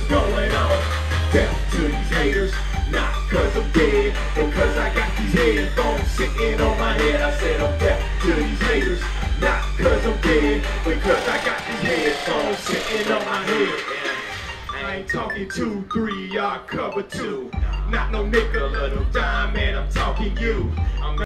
going on. Death to these haters, not cause I'm dead, but cause I got these headphones sitting on my head. I said I'm deaf to these haters, not cause I'm dead, because I got these headphones sitting on my head. I ain't talking 2, 3, y'all cover 2. Not no nickel or no dime, man, I'm talking you.